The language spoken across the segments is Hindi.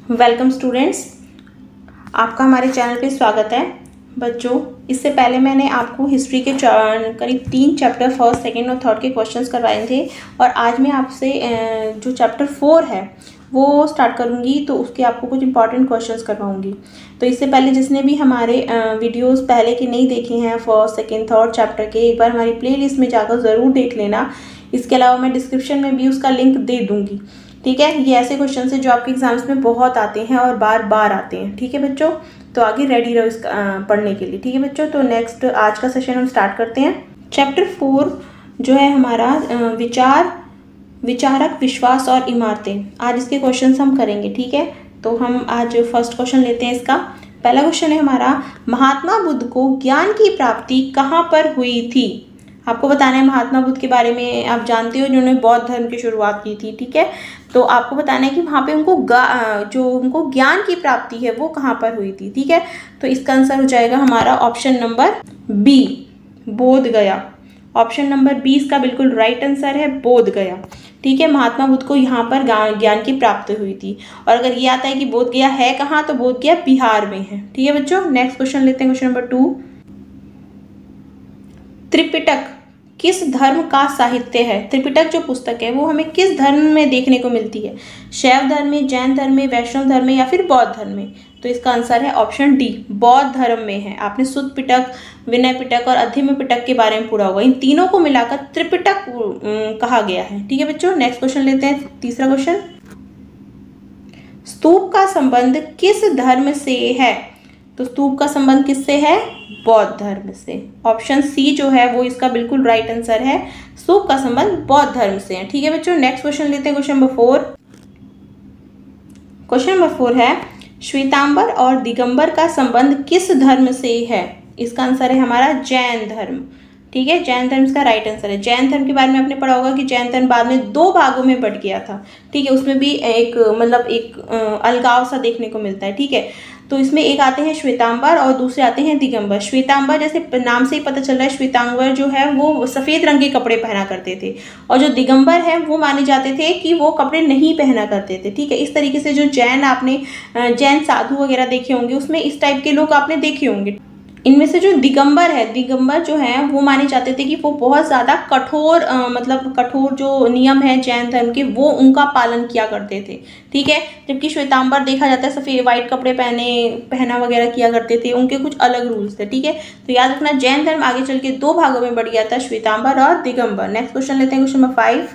वेलकम स्टूडेंट्स, आपका हमारे चैनल पे स्वागत है। बच्चों, इससे पहले मैंने आपको हिस्ट्री के करीब 3 चैप्टर फर्स्ट, सेकंड और थर्ड के क्वेश्चंस करवाए थे और आज मैं आपसे जो चैप्टर 4 है वो स्टार्ट करूँगी, तो उसके आपको कुछ इंपॉर्टेंट क्वेश्चंस करवाऊँगी। तो इससे पहले जिसने भी हमारे वीडियोस पहले के नहीं देखे हैं फर्स्ट, सेकंड, थर्ड चैप्टर के, एक बार हमारी प्लेलिस्ट में जाकर ज़रूर देख लेना। इसके अलावा मैं डिस्क्रिप्शन में भी उसका लिंक दे दूँगी। ठीक है, ये ऐसे क्वेश्चन है जो आपके एग्जाम्स में बहुत आते हैं और बार बार आते हैं। ठीक है बच्चों, तो आगे रेडी रहो इसका पढ़ने के लिए। ठीक है बच्चों, तो नेक्स्ट आज का सेशन हम स्टार्ट करते हैं। चैप्टर 4 जो है हमारा विचारक, विश्वास और इमारतें। आज इसके क्वेश्चंस हम करेंगे। ठीक है, तो हम आज फर्स्ट क्वेश्चन लेते हैं इसका। पहला क्वेश्चन है हमारा, महात्मा बुद्ध को ज्ञान की प्राप्ति कहाँ पर हुई थी? आपको बताना है महात्मा बुद्ध के बारे में। आप जानते हो जिन्होंने बौद्ध धर्म की शुरुआत की थी। ठीक है, तो आपको बताना है कि वहाँ पे उनको ज्ञान की प्राप्ति है वो कहाँ पर हुई थी। ठीक है, तो इसका आंसर हो जाएगा हमारा ऑप्शन नंबर बी, बोध गया। ऑप्शन नंबर बी इसका बिल्कुल राइट आंसर है, बोध गया। ठीक है, महात्मा बुद्ध को यहाँ पर ज्ञान की प्राप्ति हुई थी। और अगर ये आता है कि बोध गया है कहाँ, तो बोध गया बिहार में है। ठीक है बच्चों, नेक्स्ट क्वेश्चन लेते हैं, क्वेश्चन नंबर 2। त्रिपिटक किस धर्म का साहित्य है? त्रिपिटक जो पुस्तक है वो हमें किस धर्म में देखने को मिलती है? शैव धर्म में, जैन धर्म में, वैष्णव धर्म में या फिर बौद्ध धर्म में? तो इसका आंसर है ऑप्शन डी, बौद्ध धर्म में है। आपने सुत्त पिटक, विनय पिटक और अध्ययन पिटक के बारे में पढ़ा होगा। इन तीनों को मिलाकर त्रिपिटक कहा गया है। ठीक है बच्चों, नेक्स्ट क्वेश्चन लेते हैं, तीसरा क्वेश्चन। स्तूप का संबंध किस धर्म से है? तो स्तूप का संबंध किससे है? बौद्ध धर्म से। ऑप्शन सी जो है वो इसका बिल्कुल राइट आंसर है, स्तूप का संबंध बौद्ध धर्म से है। ठीक है बच्चों, नेक्स्ट क्वेश्चन लेते हैं, क्वेश्चन नंबर 4। क्वेश्चन नंबर 4 है, श्वेतांबर और दिगंबर का संबंध किस धर्म से है? इसका आंसर है हमारा जैन धर्म। ठीक है, जैन धर्म इसका राइट आंसर है। जैन धर्म के बारे में आपने पढ़ा होगा कि जैन धर्म बाद में 2 भागों में बट गया था। ठीक है, उसमें भी एक अलगाव सा देखने को मिलता है। ठीक है, तो इसमें एक आते हैं श्वेतांबर और दूसरे आते हैं दिगंबर। श्वेतांबर जैसे नाम से ही पता चल रहा है, श्वेतांबर जो है वो सफ़ेद रंग के कपड़े पहना करते थे और जो दिगंबर है वो माने जाते थे कि वो कपड़े नहीं पहना करते थे। ठीक है, इस तरीके से जो जैन साधु वगैरह देखे होंगे उसमें इस टाइप के लोग आपने देखे होंगे। इनमें से जो दिगंबर है, दिगंबर जो है वो माने जाते थे कि वो बहुत ज़्यादा कठोर जो नियम है जैन धर्म के वो उनका पालन किया करते थे। ठीक है, जबकि श्वेतांबर देखा जाता है सफ़ेद वाइट कपड़े पहना वगैरह किया करते थे, उनके कुछ अलग रूल्स थे। ठीक है, तो याद रखना जैन धर्म आगे चल के 2 भागों में बढ़ गया था, श्वेतांबर और दिगंबर। नेक्स्ट क्वेश्चन लेते हैं, क्वेश्चन नंबर 5।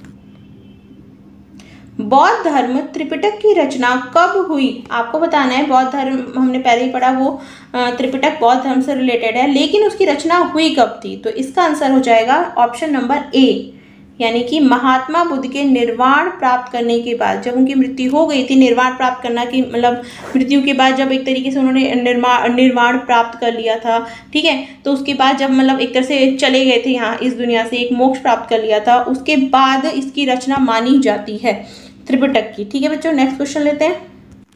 बौद्ध धर्म त्रिपिटक की रचना कब हुई? आपको बताना है, बौद्ध धर्म हमने पहले ही पढ़ा, वो त्रिपिटक बौद्ध धर्म से रिलेटेड है, लेकिन उसकी रचना हुई कब थी? तो इसका आंसर हो जाएगा ऑप्शन नंबर ए, यानी कि महात्मा बुद्ध के निर्वाण प्राप्त करने के बाद, जब उनकी मृत्यु हो गई थी। निर्वाण प्राप्त करना की मतलब मृत्यु के बाद जब एक तरीके से उन्होंने निर्वाण प्राप्त कर लिया था। ठीक है, तो उसके बाद जब एक तरह से चले गए थे यहाँ इस दुनिया से, एक मोक्ष प्राप्त कर लिया था, उसके बाद इसकी रचना मानी जाती है त्रिपिटक की। ठीक है बच्चों, नेक्स्ट क्वेश्चन लेते हैं।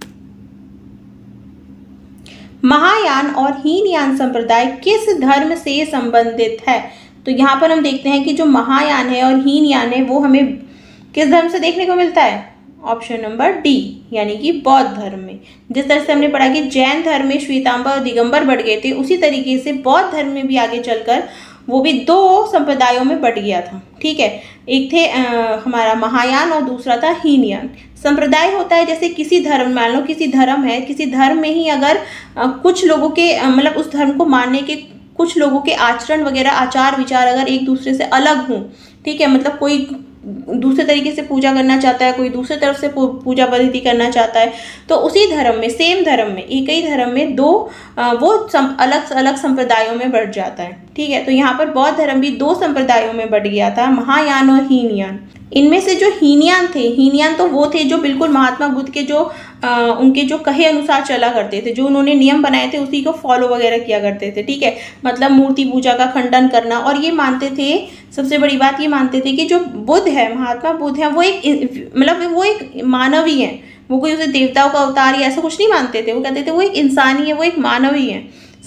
महायान और हीनयान संप्रदाय किस धर्म से संबंधित है? तो यहाँ पर हम देखते हैं कि जो महायान है और हीनयान है वो हमें किस धर्म से देखने को मिलता है? ऑप्शन नंबर डी, यानी कि बौद्ध धर्म में। जिस तरह से हमने पढ़ा कि जैन धर्म में श्वेतांबर और दिगंबर बढ़ गए थे, उसी तरीके से बौद्ध धर्म में भी आगे चलकर वो भी 2 संप्रदायों में बट गया था। ठीक है, एक थे हमारा महायान और दूसरा था हीनयान। संप्रदाय होता है जैसे किसी धर्म, मान लो किसी धर्म है, किसी धर्म में ही अगर कुछ लोगों के उस धर्म को मानने के कुछ लोगों के आचरण वगैरह, आचार विचार अगर एक दूसरे से अलग हों। ठीक है, मतलब कोई दूसरे तरीके से पूजा करना चाहता है, कोई दूसरे तरफ से पूजा पद्धति करना चाहता है, तो उसी धर्म में, सेम धर्म में, एक ही धर्म में वो अलग अलग संप्रदायों में बढ़ जाता है। ठीक है, तो यहाँ पर बौद्ध धर्म भी 2 संप्रदायों में बढ़ गया था, महायान और हीनयान। इनमें से जो हीनयान थे, हीनयान तो वो थे जो बिल्कुल महात्मा बुद्ध के उनके जो कहे अनुसार चला करते थे, जो उन्होंने नियम बनाए थे उसी को फॉलो वगैरह किया करते थे। ठीक है, मतलब मूर्ति पूजा का खंडन करना, और ये मानते थे, सबसे बड़ी बात ये मानते थे कि जो बुद्ध है, महात्मा बुद्ध है, वो एक मानवी है, वो कोई उसे देवताओं का अवतार या ऐसा कुछ नहीं मानते थे। वो कहते थे वो एक इंसानी है, वो एक मानवी है।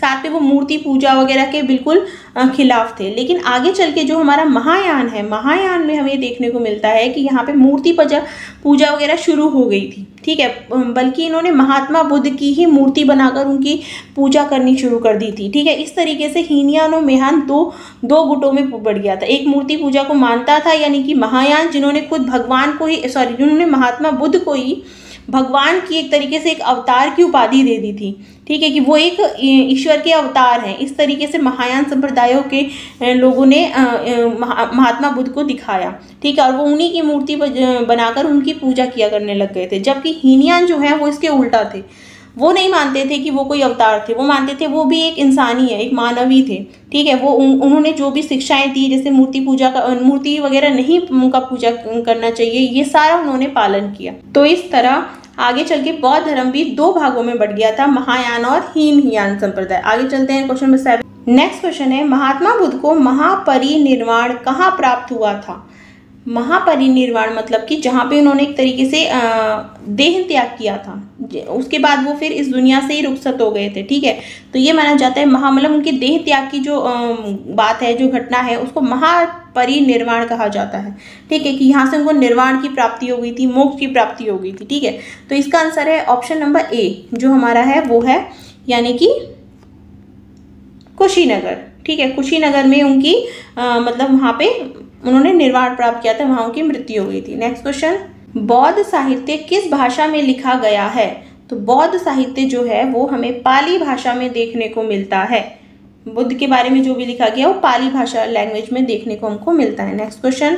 साथ में वो मूर्ति पूजा वगैरह के बिल्कुल खिलाफ थे। लेकिन आगे चल के जो हमारा महायान है, महायान में हमें देखने को मिलता है कि यहाँ पे मूर्ति पूजा वगैरह शुरू हो गई थी, ठीक है। बल्कि इन्होंने महात्मा बुद्ध की ही मूर्ति बनाकर उनकी पूजा करनी शुरू कर दी थी, ठीक है। इस तरीके से हीनयान और मेहान दो गुटों में बढ़ गया था। एक मूर्ति पूजा को मानता था, यानी कि महायान, जिन्होंने खुद भगवान को ही जिन्होंने महात्मा बुद्ध को ही भगवान की एक तरीके से एक अवतार की उपाधि दे दी थी, ठीक है, कि वो एक ईश्वर के अवतार हैं। इस तरीके से महायान संप्रदायों के लोगों ने महात्मा बुद्ध को दिखाया, ठीक है, और वो उन्हीं की मूर्ति बनाकर उनकी पूजा किया करने लग गए थे। जबकि हीनयान जो है वो इसके उल्टा थे, वो नहीं मानते थे कि वो कोई अवतार थे, वो मानते थे वो भी एक इंसानी है, एक मानवी थे, ठीक है। वो उन्होंने जो भी शिक्षाएं दी, जैसे मूर्ति वगैरह नहीं उनका पूजा करना चाहिए, ये सारा उन्होंने पालन किया। तो इस तरह आगे चल के बौद्ध धर्म भी दो भागों में बढ़ गया था, महायान और हीनयान संप्रदाय। आगे चलते हैं क्वेश्चन नंबर 7। नेक्स्ट क्वेश्चन है, महात्मा बुद्ध को महापरिनिर्वाण कहाँ प्राप्त हुआ था? महापरिनिर्वाण मतलब कि जहाँ पे उन्होंने एक तरीके से देह त्याग किया था, उसके बाद वो फिर इस दुनिया से ही रुखसत हो गए थे, ठीक है। तो ये माना जाता है मतलब उनके देह त्याग की जो बात है, जो घटना है, उसको महापरिनिर्वाण कहा जाता है, ठीक है, कि यहाँ से उनको निर्वाण की प्राप्ति हो गई थी, मोक्ष की प्राप्ति हो गई थी, ठीक है। तो इसका आंसर है ऑप्शन नंबर ए, जो हमारा है वो है यानी कि कुशीनगर, ठीक है। कुशीनगर में उनकी मतलब वहाँ पे उन्होंने निर्वाण प्राप्त किया था, वहाँ उनकी मृत्यु हो गई थी। नेक्स्ट क्वेश्चन, बौद्ध साहित्य किस भाषा में लिखा गया है? तो बौद्ध साहित्य जो है वो हमें पाली भाषा में देखने को मिलता है। बुद्ध के बारे में जो भी लिखा गया वो पाली भाषा लैंग्वेज में देखने को हमको मिलता है। नेक्स्ट क्वेश्चन,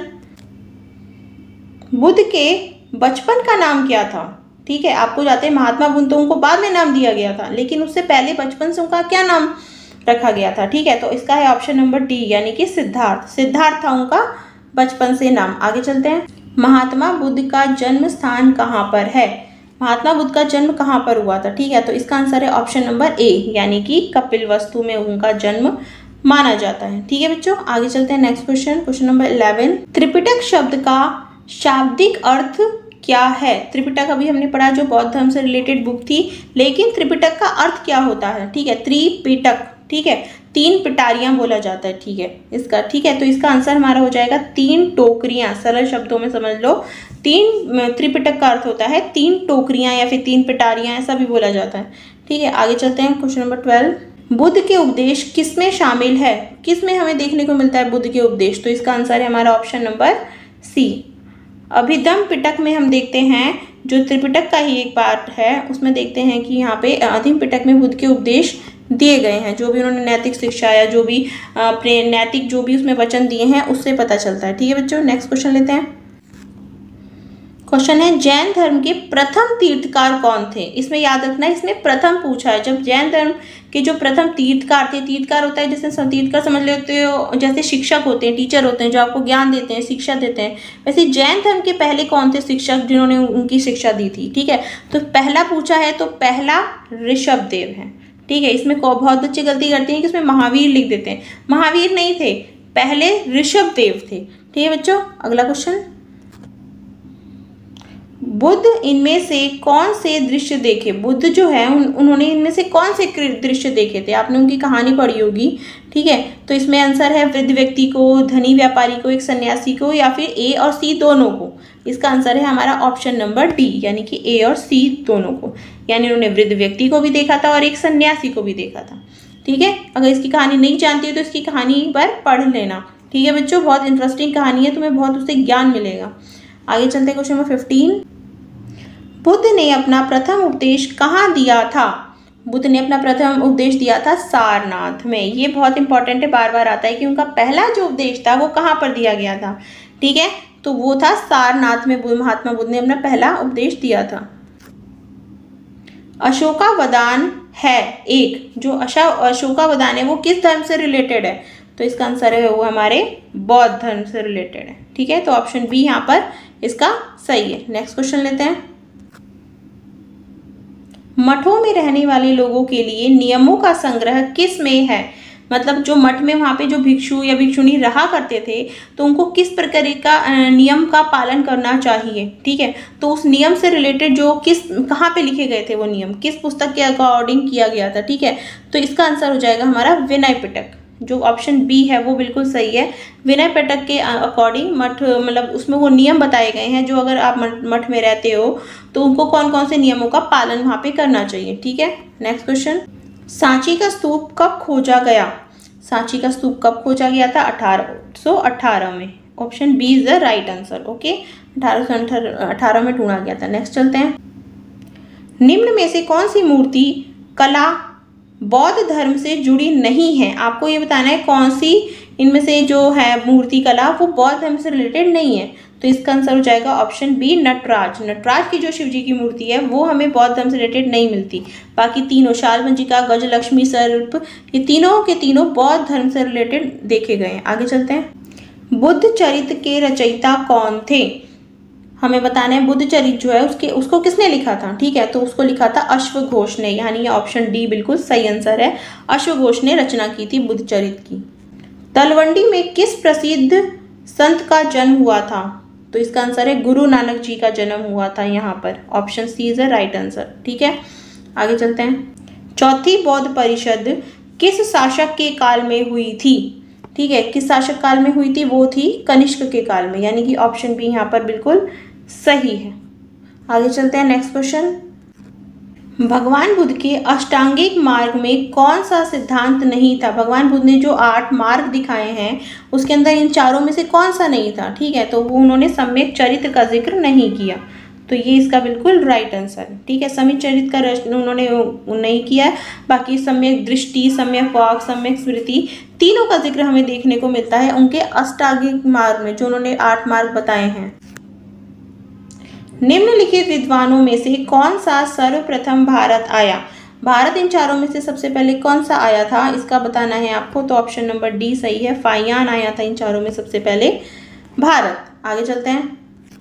बुद्ध के बचपन का नाम क्या था? ठीक है, आपको जाते हैं महात्मा बुद्ध तो उनको बाद में नाम दिया गया था, लेकिन उससे पहले बचपन से उनका क्या नाम रखा गया था? ठीक है, तो इसका है ऑप्शन नंबर डी, यानी कि सिद्धार्थ। सिद्धार्थ था उनका बचपन से नाम। आगे चलते हैं, महात्मा बुद्ध का जन्म स्थान कहाँ पर है? महात्मा बुद्ध का जन्म कहाँ पर हुआ था? ठीक है, तो इसका आंसर है ऑप्शन नंबर ए, यानी कि कपिलवस्तु में उनका जन्म माना जाता है। ठीक है बच्चों, आगे चलते हैं next question, question number 11। Tripitaka शब्द का शाब्दिक अर्थ क्या है? त्रिपिटक अभी हमने पढ़ा, जो बौद्ध धर्म से रिलेटेड बुक थी, लेकिन त्रिपिटक का अर्थ क्या होता है? ठीक है, त्रिपिटक, ठीक है, 3 पिटारियां बोला जाता है, ठीक है इसका। ठीक है, तो इसका आंसर हमारा हो जाएगा 3 टोकरियां। सरल शब्दों में समझ लो, 3 त्रिपिटक का अर्थ होता है 3 टोकरियां या फिर 3 पिटारियां, ऐसा भी बोला जाता है। ठीक है, आगे चलते हैं, क्वेश्चन नंबर 12। बुद्ध के उपदेश किस में शामिल है? किस में हमें देखने को मिलता है बुद्ध के उपदेश? तो इसका आंसर है हमारा ऑप्शन नंबर सी, अभिधम्म पिटक में हम देखते हैं, जो त्रिपिटक का ही एक पार्ट है, उसमें देखते हैं कि यहाँ पे अभिधम्म पिटक में बुद्ध के उपदेश दिए गए हैं, जो भी उन्होंने नैतिक शिक्षा या जो भी नैतिक जो भी उसमें वचन दिए हैं उससे पता चलता है। ठीक है बच्चों, नेक्स्ट क्वेश्चन लेते हैं। क्वेश्चन है, जैन धर्म के प्रथम तीर्थकार कौन थे? इसमें याद रखना, इसमें प्रथम पूछा है। जब जैन धर्म के जो प्रथम तीर्थकार थे, तीर्थकार होता है जैसे तीर्थकार समझ लेते हो, जैसे शिक्षक होते हैं, टीचर होते हैं, जो आपको ज्ञान देते हैं, शिक्षा देते हैं, वैसे जैन धर्म के पहले कौन थे शिक्षक जिन्होंने उनकी शिक्षा दी थी? ठीक है, तो पहला पूछा है, तो पहला ऋषभ देव है। ठीक है, इसमें बहुत बच्चे गलती करते हैं कि इसमें महावीर लिख देते हैं, महावीर नहीं थे, पहले ऋषभ देव थे। ठीक है बच्चों, अगला क्वेश्चन, बुद्ध इनमें से कौन से दृश्य देखे? बुद्ध जो है उन्होंने इनमें से कौन से दृश्य देखे थे? आपने उनकी कहानी पढ़ी होगी। ठीक है, तो इसमें आंसर है वृद्ध व्यक्ति को, धनी व्यापारी को, एक सन्यासी को, या फिर ए और सी दोनों को। इसका आंसर है हमारा ऑप्शन नंबर डी, यानी कि ए और सी दोनों को, यानी उन्होंने वृद्ध व्यक्ति को भी देखा था और एक सन्यासी को भी देखा था। ठीक है, अगर इसकी कहानी नहीं जानती हो तो इसकी कहानी पर पढ़ लेना। ठीक है बच्चों, बहुत इंटरेस्टिंग कहानी है, तुम्हें बहुत उससे ज्ञान मिलेगा। आगे चलते हैं, क्वेश्चन नंबर 15। बुद्ध ने अपना प्रथम उपदेश कहाँ दिया था? बुद्ध ने अपना प्रथम उपदेश दिया था सारनाथ में। ये बहुत इंपॉर्टेंट है, बार बार आता है कि उनका पहला जो उपदेश था वो कहाँ पर दिया गया था। ठीक है, तो वो था सारनाथ में महात्मा बुद्ध ने अपना पहला उपदेश दिया था। अशोकावदान है एक, जो अशोकावदान है वो किस धर्म से रिलेटेड है? तो इसका आंसर है वो हमारे बौद्ध धर्म से रिलेटेड है। ठीक है, तो ऑप्शन बी यहाँ पर इसका सही है। नेक्स्ट क्वेश्चन लेते हैं, मठों में रहने वाले लोगों के लिए नियमों का संग्रह किस में है? मतलब जो मठ में वहाँ पे जो भिक्षु या भिक्षुणी रहा करते थे तो उनको किस प्रकार का नियम का पालन करना चाहिए, ठीक है। तो उस नियम से रिलेटेड जो कहाँ पे लिखे गए थे वो नियम, किस पुस्तक के अकॉर्डिंग किया गया था, ठीक है। तो इसका आंसर हो जाएगा हमारा विनय पिटक। जो ऑप्शन बी है वो बिल्कुल सही है। विनय पिटक के अकॉर्डिंग मठ, मतलब उसमें वो नियम बताए गए हैं जो अगर आप मठ में रहते हो तो उनको कौन कौन से नियमों का पालन वहाँ पे करना चाहिए, ठीक है। नेक्स्ट क्वेश्चन, सांची का स्तूप कब खोजा गया? सांची का स्तूप कब खोजा गया था? 1818 में। Option B is the right answer. Okay, 1818 में ढूंढा गया था। नेक्स्ट चलते हैं, निम्न में से कौन सी मूर्ति कला बौद्ध धर्म से जुड़ी नहीं है? आपको ये बताना है कौन सी इनमें से जो है मूर्ति कला वो बौद्ध धर्म से रिलेटेड नहीं है। तो इसका आंसर हो जाएगा ऑप्शन बी नटराज। नटराज की जो शिव जी की मूर्ति है वो हमें बौद्ध धर्म से रिलेटेड नहीं मिलती। बाकी तीनों शालवंजिका, गजलक्ष्मी, सर्प, ये तीनों के तीनों बौद्ध धर्म से रिलेटेड देखे गए हैं। आगे चलते हैं, बुद्ध चरित्र के रचयिता कौन थे? हमें बताना है बुद्ध चरित्र जो है उसको किसने लिखा था, ठीक है। तो उसको लिखा था अश्वघोष ने, यानी ये ऑप्शन डी बिल्कुल सही आंसर है। अश्वघोष ने रचना की थी बुद्ध चरित्र की। तलवंडी में किस प्रसिद्ध संत का जन्म हुआ था? तो इसका आंसर है गुरु नानक जी का जन्म हुआ था यहाँ पर। Option C is the right answer, ठीक है। आगे चलते हैं, चौथी बौद्ध परिषद किस शासक के काल में हुई थी? ठीक है, किस शासक काल में हुई थी? वो थी कनिष्क के काल में, यानी कि ऑप्शन बी यहाँ पर बिल्कुल सही है। आगे चलते हैं, नेक्स्ट क्वेश्चन, भगवान बुद्ध के अष्टांगिक मार्ग में कौन सा सिद्धांत नहीं था? भगवान बुद्ध ने जो 8 मार्ग दिखाए हैं उसके अंदर इन चारों में से कौन सा नहीं था, ठीक है। तो वो उन्होंने सम्यक चरित्र का जिक्र नहीं किया, तो ये इसका बिल्कुल राइट आंसर है, ठीक है। सम्यक चरित्र का उन्होंने नहीं किया है। बाकी सम्यक दृष्टि, सम्यक वाक, सम्यक स्मृति, तीनों का जिक्र हमें देखने को मिलता है उनके अष्टांगिक मार्ग में, जो उन्होंने 8 मार्ग बताए हैं। निम्नलिखित विद्वानों में से कौन सा सर्वप्रथम भारत आया? भारत इन चारों में से सबसे पहले कौन सा आया था, इसका बताना है आपको। तो ऑप्शन नंबर डी सही है, फाहियान आया था इन चारों में सबसे पहले भारत। आगे चलते हैं,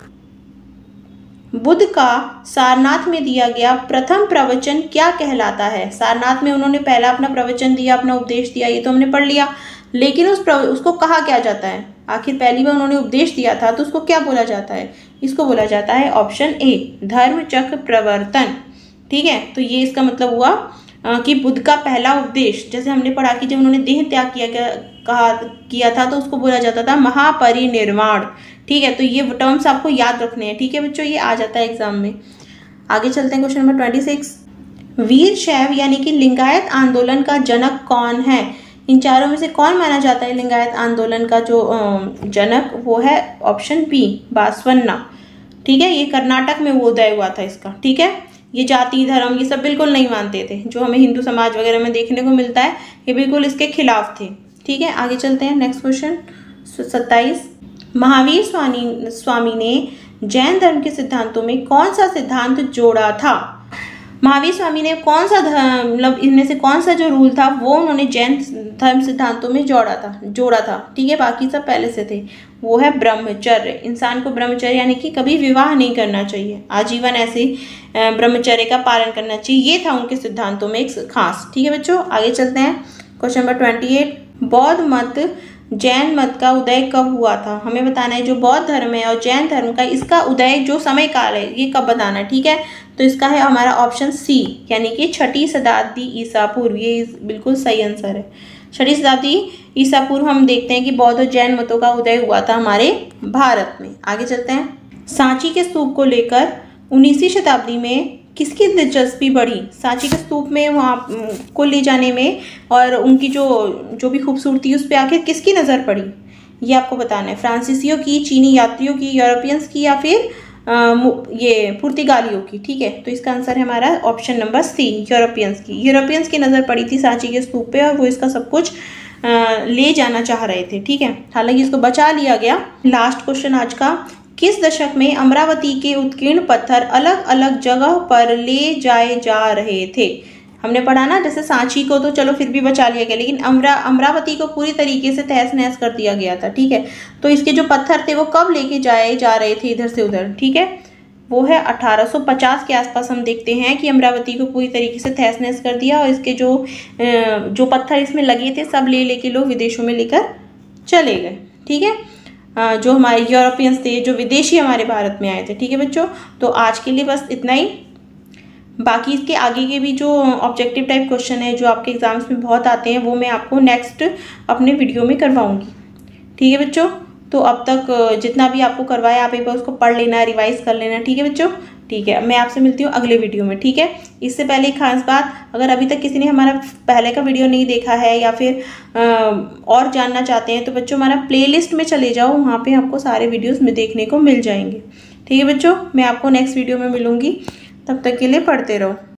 बुद्ध का सारनाथ में दिया गया प्रथम प्रवचन क्या कहलाता है? सारनाथ में उन्होंने पहला अपना प्रवचन दिया, अपना उपदेश दिया, ये तो हमने पढ़ लिया, लेकिन उसको कहा क्या जाता है? आखिर पहली बार उन्होंने उपदेश दिया था तो उसको क्या बोला जाता है? इसको बोला जाता है ऑप्शन ए धर्म चक्र प्रवर्तन, ठीक है। तो ये इसका मतलब हुआ कि बुद्ध का पहला उपदेश, जैसे हमने पढ़ा कि जब उन्होंने देह त्याग किया था तो उसको बोला जाता था महापरिनिर्वाण, ठीक है। तो ये टर्म्स आपको याद रखने हैं, ठीक है बच्चों, ये आ जाता है एग्जाम में। आगे चलते हैं, क्वेश्चन नंबर 26, वीर शैव यानी कि लिंगायत आंदोलन का जनक कौन है? इन चारों में से कौन माना जाता है लिंगायत आंदोलन का जो जनक? वो है ऑप्शन बी बासवन्ना, ठीक है। ये कर्नाटक में वो उदय हुआ था इसका, ठीक है। ये जाति धर्म ये सब बिल्कुल नहीं मानते थे, जो हमें हिंदू समाज वगैरह में देखने को मिलता है, ये बिल्कुल इसके खिलाफ थे, ठीक है। आगे चलते हैं, नेक्स्ट क्वेश्चन 27, महावीर स्वामी ने जैन धर्म के सिद्धांतों में कौन सा सिद्धांत जोड़ा था? महावीर स्वामी ने कौन सा मतलब इनमें से कौन सा जो रूल था वो उन्होंने जैन धर्म सिद्धांतों में जोड़ा था, ठीक है। बाकी सब पहले से थे। वो है ब्रह्मचर्य। इंसान को ब्रह्मचर्य यानी कि कभी विवाह नहीं करना चाहिए, आजीवन ऐसे ब्रह्मचर्य का पालन करना चाहिए, ये था उनके सिद्धांतों में एक खास, ठीक है बच्चों। आगे चलते हैं, क्वेश्चन नंबर 28, बौद्ध मत जैन मत का उदय कब हुआ था? हमें बताना है जो बौद्ध धर्म है और जैन धर्म का इसका उदय जो समय काल है ये कब बताना है, ठीक है। तो इसका है हमारा ऑप्शन सी, यानी कि 6ठी शताब्दी ईसा पूर्व, ये बिल्कुल सही आंसर है। 6ठी शताब्दी ईसा पूर्व हम देखते हैं कि बौद्ध और जैन मतों का उदय हुआ था हमारे भारत में। आगे चलते हैं, सांची के स्तूप को लेकर 19वीं शताब्दी में किसकी दिलचस्पी बढ़ी? सांची के स्तूप में वहाँ को ले जाने में और उनकी जो भी खूबसूरती उस पर आखिर किसकी नज़र पड़ी, ये आपको बताना है। फ्रांसीसियों की, चीनी यात्रियों की, यूरोपियंस की, या फिर ये पुर्तगालियों की, ठीक है। तो इसका आंसर है हमारा ऑप्शन नंबर सी यूरोपियंस की नज़र पड़ी थी सांची के स्तूप पे और वो इसका सब कुछ ले जाना चाह रहे थे, ठीक है। हालांकि इसको बचा लिया गया। लास्ट क्वेश्चन आज का, किस दशक में अमरावती के उत्कीर्ण पत्थर अलग अलग जगह पर ले जाए जा रहे थे? हमने पढ़ा ना, जैसे सांची को तो चलो फिर भी बचा लिया गया, लेकिन अमरावती को पूरी तरीके से तहस नहस कर दिया गया था, ठीक है। तो इसके जो पत्थर थे वो कब लेके जाए जा रहे थे इधर से उधर, ठीक है, वो है 1850 के आसपास। हम देखते हैं कि अमरावती को पूरी तरीके से तहस नहस कर दिया और इसके जो पत्थर इसमें लगे थे सब ले लेके लोग विदेशों में लेकर चले गए। ठीक है, जो हमारे यूरोपियंस थे, जो विदेशी हमारे भारत में आए थे। ठीक है बच्चों, तो आज के लिए बस इतना ही। बाकी इसके आगे के भी जो ऑब्जेक्टिव टाइप क्वेश्चन है जो आपके एग्जाम्स में बहुत आते हैं वो मैं आपको नेक्स्ट अपने वीडियो में करवाऊंगी। ठीक है बच्चों, तो अब तक जितना भी आपको करवाया आप एक बार उसको पढ़ लेना, रिवाइज कर लेना। ठीक है बच्चों, ठीक है, मैं आपसे मिलती हूँ अगले वीडियो में। ठीक है, इससे पहले एक खास बात, अगर अभी तक किसी ने हमारा पहले का वीडियो नहीं देखा है या फिर और जानना चाहते हैं तो बच्चों हमारा प्लेलिस्ट में चले जाओ, वहाँ पे आपको सारे वीडियोस में देखने को मिल जाएंगे। ठीक है बच्चों, मैं आपको नेक्स्ट वीडियो में मिलूंगी, तब तक के लिए पढ़ते रहो।